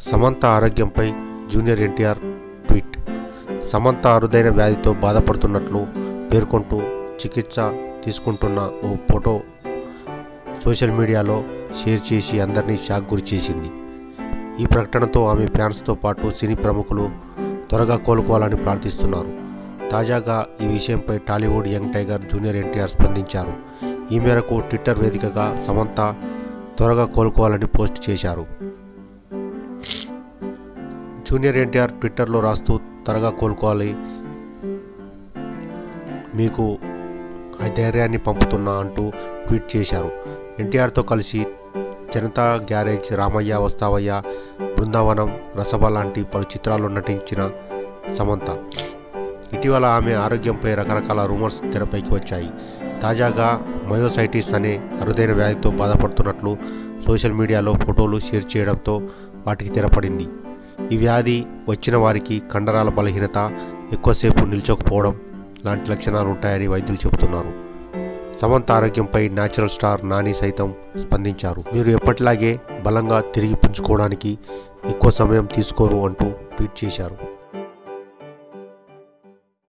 సమంత ఆరోగ్యంపై junior NTR tweet. Samantha అరుదైన వ్యాధితో బాధపడుతున్నట్లు పేర్కొంటూ చికిత్స తీసుకుంటున్న ఓ ఫోటో సోషల్ మీడియాలో షేర్ చేసి అందరినీ షాక్ గురి చేసింది. ఈ ప్రకటనతో ఆమె ఫ్యాన్స్తో పాటు సినీ ప్రముఖులు త్వరగా కోలుకోవాలని ప్రార్థిస్తున్నారు. తాజాగా ఈ విషయంపై Tollywood young tiger junior NTR స్పందించారు. ఈ మేరకు ట్విట్టర్ వేదికగా సమంత త్వరగా కోలుకోవాలని పోస్ట్ చేశారు. జూనియర్ ఎన్టీఆర్ ట్విట్టర్లో రాస్తూ త్వరగా కోలుకోవాలి, మీకు ధైర్యాన్ని పంపుతున్నా అంటూ ట్వీట్ చేశారు. ఎన్టీఆర్తో కలిసి జనతా గ్యారేజ్, రామయ్య వస్తావయ్య, బృందావనం, రసభ లాంటి పలు చిత్రాల్లో నటించిన సమంత ఇటీవల ఆమె ఆరోగ్యంపై రకరకాల రూమర్స్ తెరపైకి వచ్చాయి. తాజాగా మయోసైటిస్ అనే అరుదైన వ్యాధితో బాధపడుతున్నట్లు సోషల్ మీడియాలో ఫోటోలు షేర్ చేయడంతో వాటికి తెరపడింది. ఈ వ్యాధి వచ్చిన వారికి కండరాల బలహీనత, ఎక్కువసేపు నిల్చోకపోవడం లాంటి లక్షణాలు ఉంటాయని వైద్యులు చెబుతున్నారు. సమంత ఆరోగ్యంపై న్యాచురల్ స్టార్ నాని సైతం స్పందించారు. మీరు ఎప్పటిలాగే బలంగా తిరిగి పుంజుకోవడానికి ఎక్కువ సమయం తీసుకోరు అంటూ ట్వీట్ చేశారు.